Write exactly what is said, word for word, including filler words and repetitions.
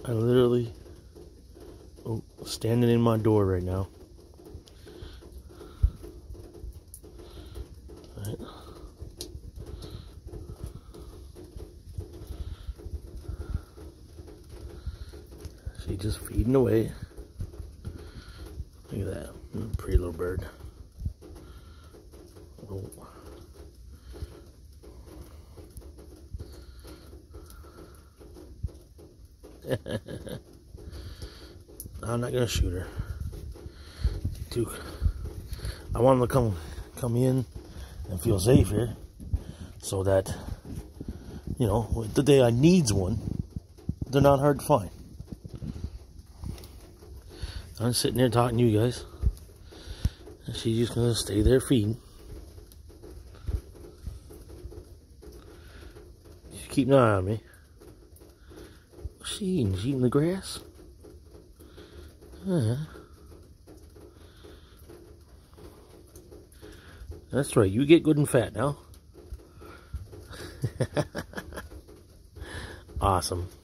I literally oh, standing in my door right now. Right. She's just feeding away. Look at that pretty little bird. Oh. I'm not gonna shoot her. Too. I want them to come, come in and feel safe here, so that you know the day I needs one, they're not hard to find. I'm sitting there talking to you guys, and she's just gonna stay there feeding. She's keeping an eye on me. What's she eating? She eating the grass? Uh, that's right, you get good and fat now. Awesome.